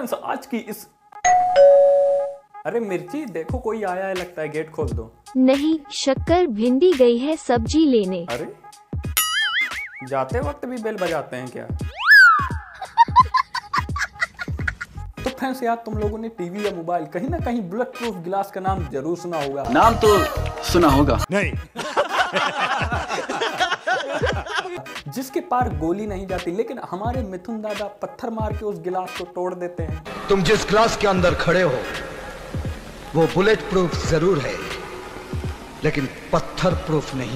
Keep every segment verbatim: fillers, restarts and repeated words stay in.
Friends आज की इस अरे मिर्ची देखो कोई आया है, लगता है गेट खोल दो। नहीं, शक्कर भिंडी गई है सब्जी लेने। अरे जाते वक्त भी बेल बजाते हैं क्या? तो फ्रेंड्स यार तुम लोगों ने टीवी या मोबाइल कहीं ना कहीं बुलेट प्रूफ गिलास का नाम जरूर सुना होगा। नाम तो सुना होगा नहीं। जिसके पार गोली नहीं जाती, लेकिन हमारे मिथुन दादा पत्थर मार के उस गिलास को तोड़ देते हैं। तुम जिस क्लास के अंदर खड़े हो वो बुलेट प्रूफ जरूर है, लेकिन पत्थर प्रूफ नहीं।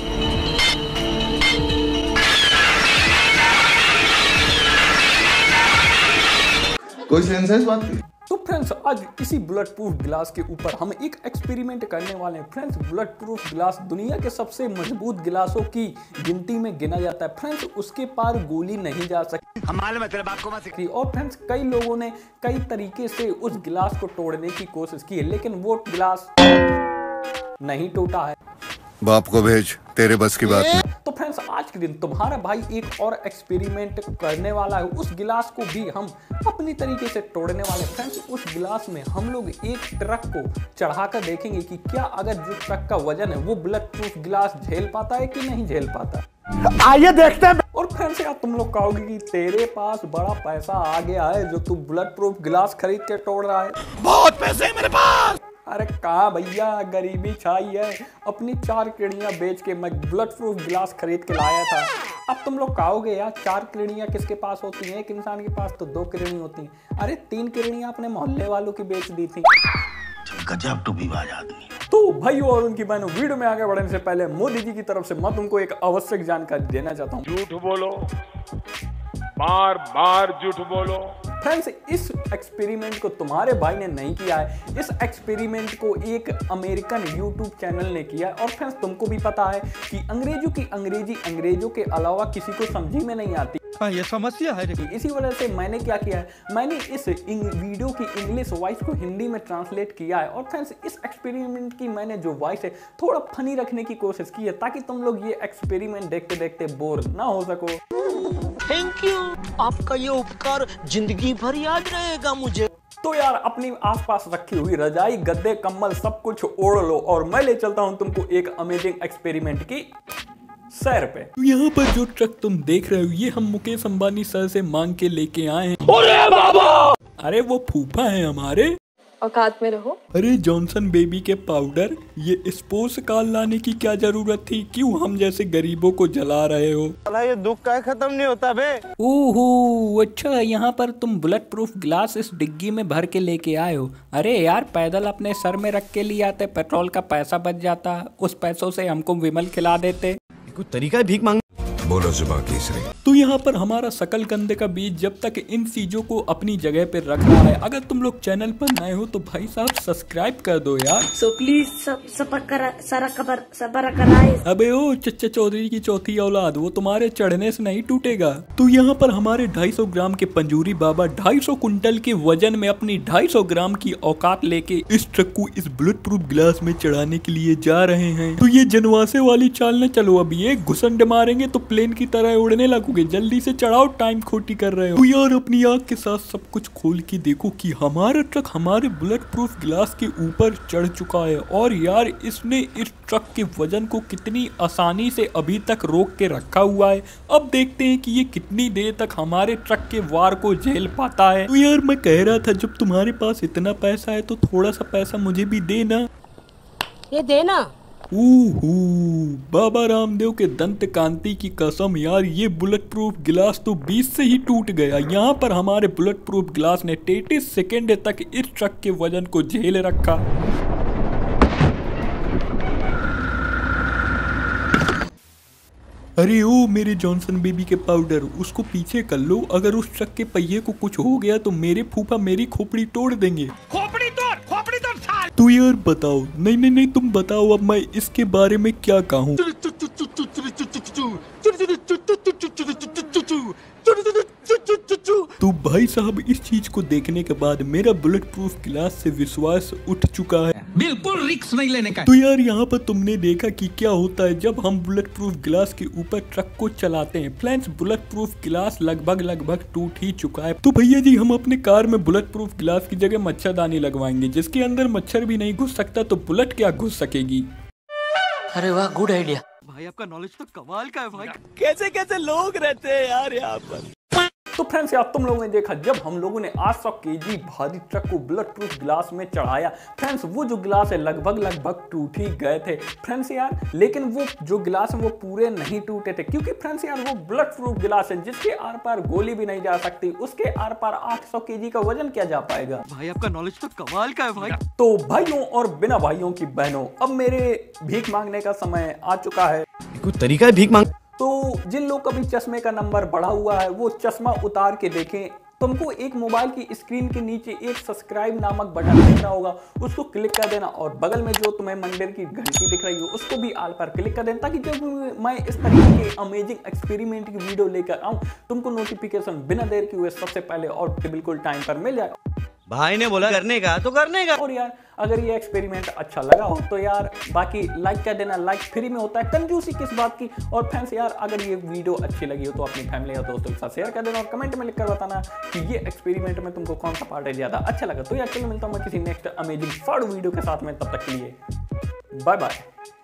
कोई सेंस है इस बात की? तो फ्रेंड्स आज इसी बुलेट प्रूफ गिलास के ऊपर हम एक एक्सपेरिमेंट करने वाले हैं। फ्रेंड्स बुलेट प्रूफ गिलास दुनिया के सबसे मजबूत गिलासों की गिनती में गिना जाता है। फ्रेंड्स उसके पार गोली नहीं जा सकती, हमारे मतलब आपको मत सिखाइए। और फ्रेंड्स कई लोगों ने कई तरीके से उस गिलास को तोड़ने की कोशिश की है, लेकिन वो गिलास नहीं टूटा है। बाप को भेज, तेरे बस की बात नहीं। तो फ्रेंड्स आज के दिन तुम्हारा भाई एक और एक्सपेरिमेंट करने वाला है। उस गिलास को भी हम अपनी तरीके से तोड़ने वाले हैं। फ्रेंड्स उस गिलास में हम लोग एक ट्रक को चढ़ाकर देखेंगे कि क्या अगर जो ट्रक का वजन है वो बुलेट प्रूफ गिलास झेल पाता है कि नहीं झेल पाता। आइए देखते हैं। और फ्रेंड्स यार तुम लोग कहोगे कि तेरे पास बड़ा पैसा आ गया है जो तू बुलेट प्रूफ गिलास खरीद के तोड़ रहा है। बहुत पैसे है मेरे पास। अरे कहा भैया, गरीबी छाई है। अपनी चार किडनियां बेच के मैं बुलेट प्रूफ गिलास खरीद के लाया था। अब तुम लोग कहोगे यार चार किडनियां किसके पास होती हैं? एक इंसान के पास तो दो किडनी होती हैं। अरे तीन किडनियां अपने मोहल्ले वालों की बेच दी थी। गजब टूबीबाज आदमी। तो भाइयों और उनकी बहनों, वीडियो में आगे बढ़ने से पहले मोदी जी की तरफ से मैं तुमको एक आवश्यक जानकारी देना चाहता हूँ। झूठ बोलो, बार बार झूठ बोलो। फ्रेंड्स इस एक्सपेरिमेंट को तुम्हारे भाई ने नहीं किया है, इस एक्सपेरिमेंट को एक अमेरिकन यूट्यूब चैनल ने किया है। और फ्रेंड्स तुमको भी पता है कि अंग्रेजों की अंग्रेजी अंग्रेजों के अलावा किसी को समझी में नहीं आती। हाँ, ये समस्या है। इसी वजह से मैंने क्या किया है, मैंने इस वीडियो की इंग्लिश वॉइस को हिंदी में ट्रांसलेट किया है। और फ्रेंड्स इस एक्सपेरिमेंट की मैंने जो वॉइस है थोड़ा फनी रखने की कोशिश की है, ताकि तुम लोग ये एक्सपेरिमेंट देखते देखते बोर ना हो सको। थैंक यू, आपका ये उपकार जिंदगी भर याद रहेगा मुझे। तो यार अपनी आसपास रखी हुई रजाई, गद्दे, कंबल सब कुछ ओढ़ लो और मैं ले चलता हूं तुमको एक अमेजिंग एक्सपेरिमेंट की सैर पे। तो यहाँ पर जो ट्रक तुम देख रहे हो ये हम मुकेश अंबानी सर से मांग के लेके आए हैं। अरे बाबा! अरे वो फूफा है हमारे, औकात में रहो। अरे जॉनसन बेबी के पाउडर, ये स्पोर्ट्स कार लाने की क्या जरूरत थी? क्यों हम जैसे गरीबों को जला रहे हो? ये दुख का खत्म नहीं होता बे। ओहो अच्छा, यहाँ पर तुम बुलेट प्रूफ गिलास इस डिग्गी में भर के लेके आए हो। अरे यार पैदल अपने सर में रख के ले आते, पेट्रोल का पैसा बच जाता, उस पैसों से हमको विमल खिला देते। कुछ तरीका है भीख मांग। बोलो जुबान तीसरी। तो यहाँ पर हमारा सकल कंदे का बीज जब तक इन चीजों को अपनी जगह पे रख रहा है, अगर तुम लोग चैनल पर नए हो तो भाई साहब सब्सक्राइब कर दो यार। सो प्लीज सब सारा खबर सबर कराए। अबे ओ चच्चा चौधरी की चौथी औलाद, वो तुम्हारे चढ़ने से नहीं टूटेगा। तो यहाँ पर हमारे ढाई सौ ग्राम के पंजूरी बाबा ढाई सौ कुंटल के वजन में अपनी ढाई सौ ग्राम की औकात लेके इस ट्रक को इस बुलेट प्रूफ गिलास में चढ़ाने के लिए जा रहे हैं। तो ये जनवासे वाली चाल न चलो, अभी एक घुसंड मारेंगे तो प्लेन की तरह उड़ने लगोगे। जल्दी से चढ़ाओ, टाइम खोटी कर रहे हो। तो यार अपनी आंख के साथ सब कुछ खोल के देखो कि हमारा ट्रक हमारे बुलेट प्रूफ गिलास के ऊपर चढ़ चुका है। और यार इसने इस ट्रक के वजन को कितनी आसानी से अभी तक रोक के रखा हुआ है। अब देखते हैं कि ये कितनी देर तक हमारे ट्रक के वार को झेल पाता है। तो यार मैं कह रहा था जब तुम्हारे पास इतना पैसा है तो थोड़ा सा पैसा मुझे भी देना। ये देना। ओहो बाबा रामदेव के दंत कांति की कसम यार, ये बुलेट प्रूफ गिलास तो बीच से ही टूट गया। यहाँ पर हमारे बुलेट प्रूफ गिलास ने तैंतीस सेकेंड तक इस ट्रक के वजन को झेल रखा। अरे ओ मेरे जॉनसन बेबी के पाउडर, उसको पीछे कर लो। अगर उस ट्रक के पहिए को कुछ हो गया तो मेरे फूफा मेरी खोपड़ी तोड़ देंगे। खोपड़ी तोड़, खोपड़ी तोड़ साल। तो यार बताओ, नहीं नहीं नहीं तुम बताओ अब मैं इसके बारे में क्या कहूँ। तो भाई साहब इस चीज को देखने के बाद मेरा बुलेट प्रूफ गिलास से विश्वास उठ चुका है। बिल्कुल रिस्क नहीं लेने का। तो यार यहाँ पर तुमने देखा कि क्या होता है जब हम बुलेट प्रूफ गिलास के ऊपर ट्रक को चलाते हैं। फ्रेंड्स, बुलेट प्रूफ गिलास लगभग लगभग टूट ही चुका है। तो भैया जी, हम अपने कार में बुलेट प्रूफ गिलास की जगह मच्छरदानी लगवाएंगे, जिसके अंदर मच्छर भी नहीं घुस सकता, तो बुलेट क्या घुस सकेगी। अरे वाह, गुड आइडिया। भाई आपका नॉलेज तो कमाल का है भाई। कैसे कैसे लोग रहते हैं यार यहाँ पर। तो फ्रेंड्स यार, तुम लोगों ने देखा जब हम लोगों ने आठ सौ केजी भारी ट्रक को बुलेट प्रूफ गिलास में चढ़ाया। फ्रेंड्स, वो जो गिलास है लगभग लगभग टूट ही गए थे फ्रेंड्स यार, लेकिन वो जो गिलास है वो पूरे नहीं टूटे थे, क्योंकि फ्रेंड्स यार वो बुलेट प्रूफ गिलास है जिसके आर पार गोली भी नहीं जा सकती, उसके आर पार आठ सौ केजी का वजन क्या जा पाएगा। भाई आपका नॉलेज तो कमाल का है भाई। तो भाइयों और बिना भाइयों की बहनों, अब मेरे भीख मांगने का समय आ चुका है। कोई तरीका है भीख मांग। तो जिन लोग का भी चश्मे का नंबर बढ़ा हुआ है वो चश्मा उतार के देखें। तुमको एक मोबाइल की स्क्रीन के नीचे एक सब्सक्राइब नामक बटन दिख रहा होगा, उसको क्लिक कर देना और बगल में जो तुम्हें मंदिर की घंटी दिख रही हो उसको भी आल पर क्लिक कर देना, ताकि जब मैं इस तरीके के अमेजिंग एक्सपेरिमेंट की वीडियो लेकर आऊं तुमको नोटिफिकेशन बिना देर के हुए सबसे पहले और बिल्कुल टाइम पर मिल जाए। भाई ने बोला करने का तो करने का। और यार अगर ये एक्सपेरिमेंट अच्छा लगा हो तो यार बाकी लाइक कर देना, लाइक फ्री में होता है, कंजूसी किस बात की। और फ्रेंड्स यार, अगर ये वीडियो अच्छी लगी हो तो अपनी फैमिली और दोस्तों के साथ शेयर कर देना और कमेंट में लिखकर बताना कि ये एक्सपेरिमेंट में तुमको कौन सा पार्ट है ज्यादा अच्छा लगा। तो यार चलो मिलता हूँ मैं किसी नेक्स्ट अमेजिंग फॉर वीडियो के साथ में, तब तक के लिए बाय बाय।